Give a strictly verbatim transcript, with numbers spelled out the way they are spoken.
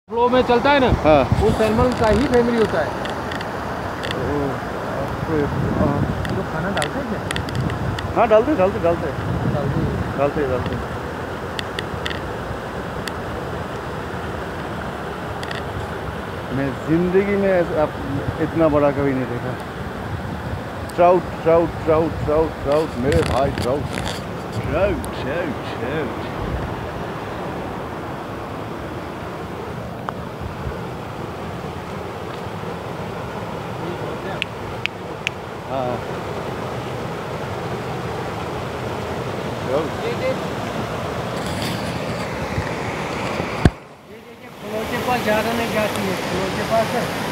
Flow में चलता है ना, हाँ, वो सैल्मन का ही फैमिली होता है। तो खाना डालते हैं क्या? हाँ डालते डालते डालते डालते डालते डालते मैं जिंदगी में अब इतना बड़ा कभी नहीं देखा। Trout trout trout trout trout मेरे भाई, ट्राउट ट्राउट ट्राउट ट्राउट। हाँ फ्लो के पास ज़्यादा नहीं जाती है, फ्लो के पास है।